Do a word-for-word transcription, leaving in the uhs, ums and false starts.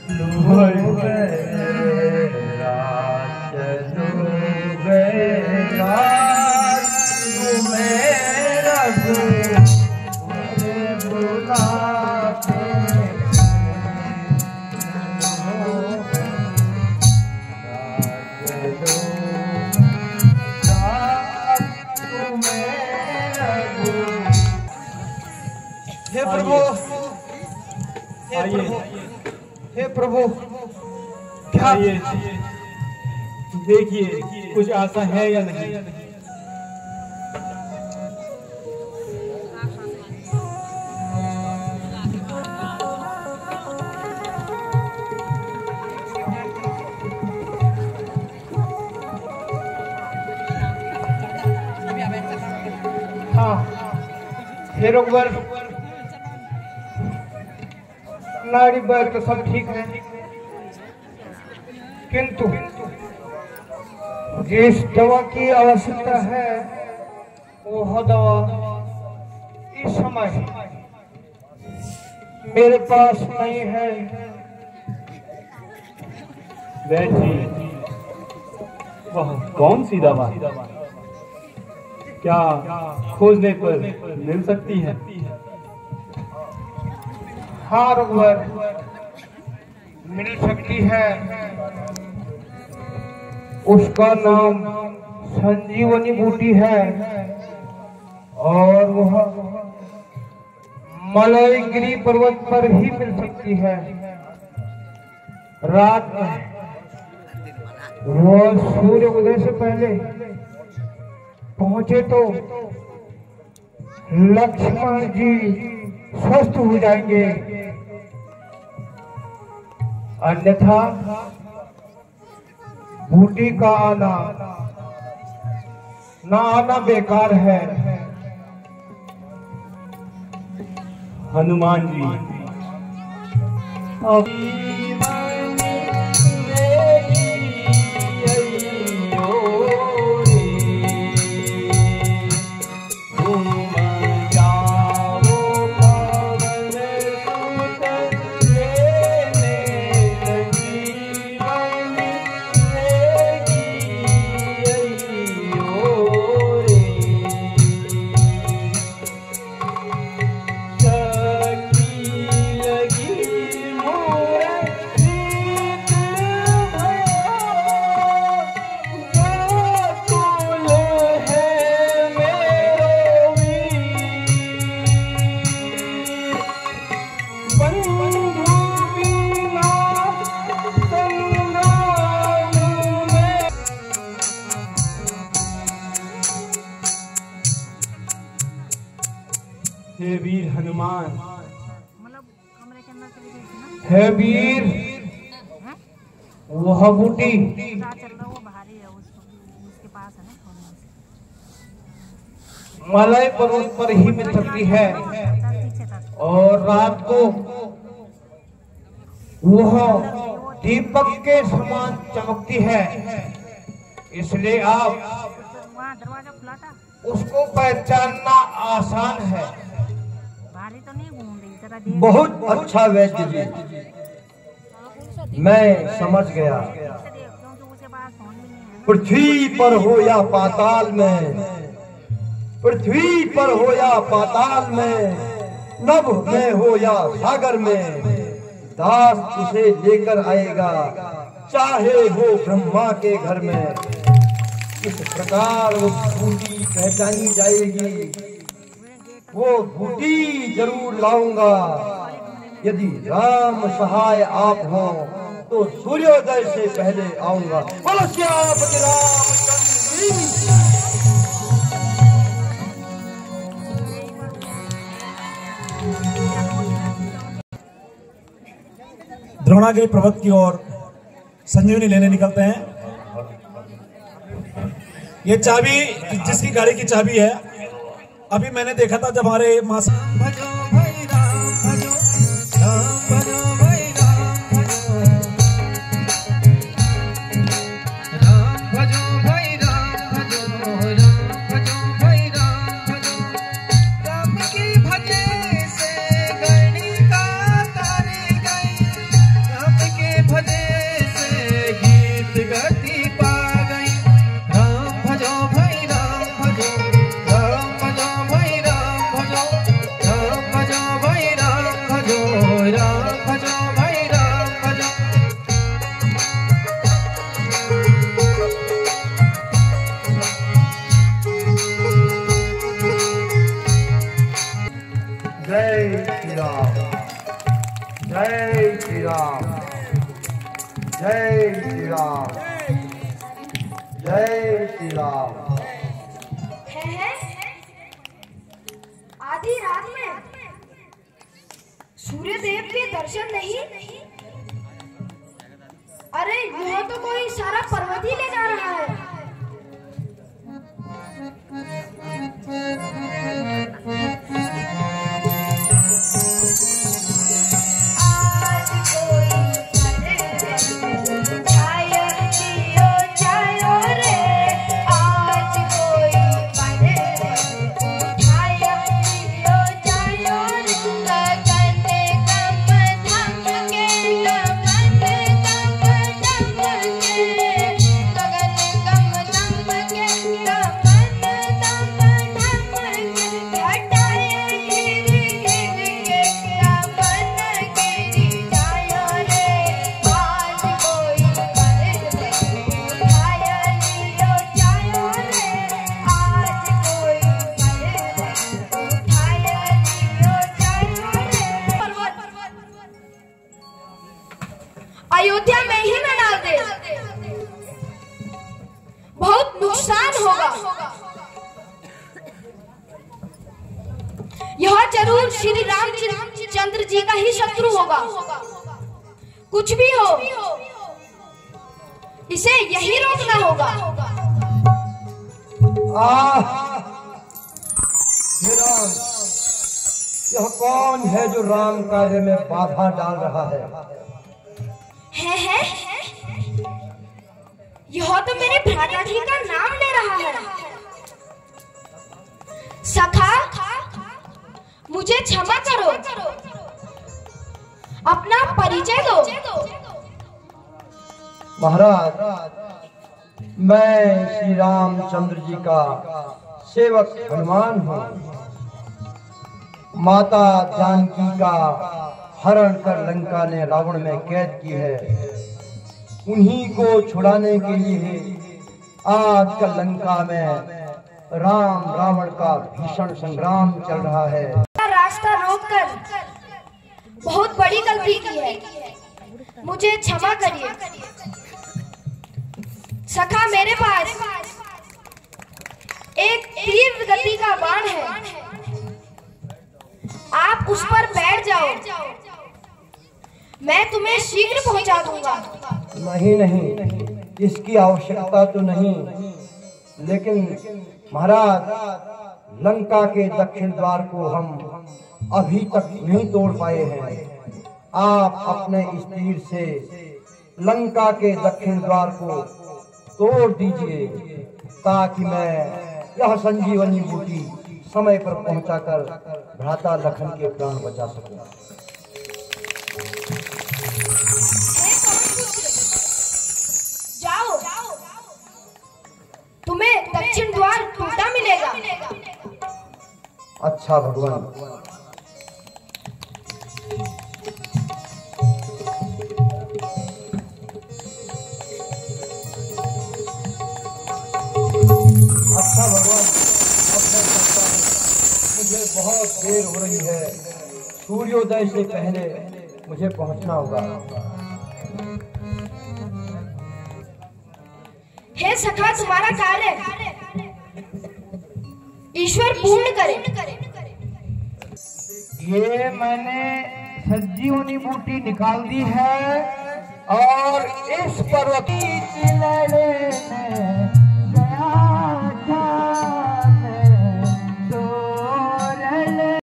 हे प्रभु, हे प्रभु, हे प्रभु, क्या देखिए कुछ आशा है या नहीं। हाँ, हे रघुवर, नाड़ी बैठ तो सब ठीक है, किंतु जिस दवा की आवश्यकता है वह दवा इस समय मेरे पास नहीं है। बैठिए, वह कौन सी दवा क्या खोजने पर मिल सकती है? हाँ रघुवर, मिल सकती है। उसका नाम संजीवनी बूटी है और वह मलयगिरी पर्वत पर ही मिल सकती है। रात में वह सूर्य उदय से पहले पहुंचे तो लक्ष्मण जी स्वस्थ हो जाएंगे, अन्यथा बूटी का आना ना आना बेकार है। हनुमान जी, हे वीर हनुमान, हे वीर, वह बूटी मलय पर्वत पर ही मिल सकती है और रात को वह दीपक के समान चमकती है। इसलिए आप उसको पहचानना आसान है। बहुत अच्छा वैद्य जी, मैं समझ गया। पृथ्वी पर हो या पाताल में, पृथ्वी पर हो या पाताल में, नभ में हो या सागर में, दास उसे लेकर आएगा, चाहे हो ब्रह्मा के घर में। इस प्रकार वो बूटी पहचानी जाएगी। वो बूटी जरूर लाऊंगा। यदि राम सहाय आप हो तो सूर्योदय से पहले आऊंगा। बोलो श्यामपति रामचंद्र की। द्रोणागिरी पर्वत की ओर संजीवनी लेने निकलते हैं। ये चाबी जिसकी गाड़ी की चाबी है, अभी मैंने देखा था जब हमारे मासा राम की श्री राम, जय श्री राम, जय श्री राम। है, है? आधी रात में सूर्य देव के दर्शन नहीं? अरे यह तो कोई सारा पर्वत ही ले जा रहा है। अयोध्या में ही न डाल दे, बहुत नुकसान होगा। यह जरूर श्री रामचंद्र जी का ही शत्रु होगा। कुछ भी हो, इसे यही रोकना होगा। आह, राम, यह कौन है जो राम कार्य में बाधा डाल रहा है? है, है? यह तो मेरे भ्राता जी का नाम ले रहा है। सखा, मुझे क्षमा करो, अपना परिचय दो। महाराज, मैं श्री रामचंद्र जी का सेवक हनुमान हूँ। माता जानकी का हरण कर लंका ने रावण में कैद की है। उन्हीं को छुड़ाने के लिए आज कल लंका में राम रावण का भीषण संग्राम चल रहा है। रास्ता रोककर बहुत बड़ी गलती की है, मुझे क्षमा करिए। सखा, मेरे पास एक तीव्र गति का बाण है, आप उस पर बैठ जाओ, मैं तुम्हें शीघ्र पहुंचा दूंगा। नहीं नहीं, इसकी आवश्यकता तो नहीं, लेकिन महाराज, लंका के दक्षिण द्वार को हम अभी तक नहीं तोड़ पाए हैं। आप अपने इस तीर से लंका के दक्षिण द्वार को तोड़ दीजिए, ताकि मैं यह संजीवनी बूटी समय पर पहुंचाकर भ्राता लखन के प्राण बचा सकूं। जाओ, तुम्हें दक्षिण द्वार टूटा मिलेगा। अच्छा भगवान। अच्छा भगवान, अब मैं सकता हूँ, मुझे बहुत देर हो रही है, सूर्योदय से पहले मुझे पहुंचना होगा। हे सखा, तुम्हारा कार्य ईश्वर पूर्ण करे। ये मैंने संजीवनी बूटी निकाल दी है और इस पर्वत की चिलड़े में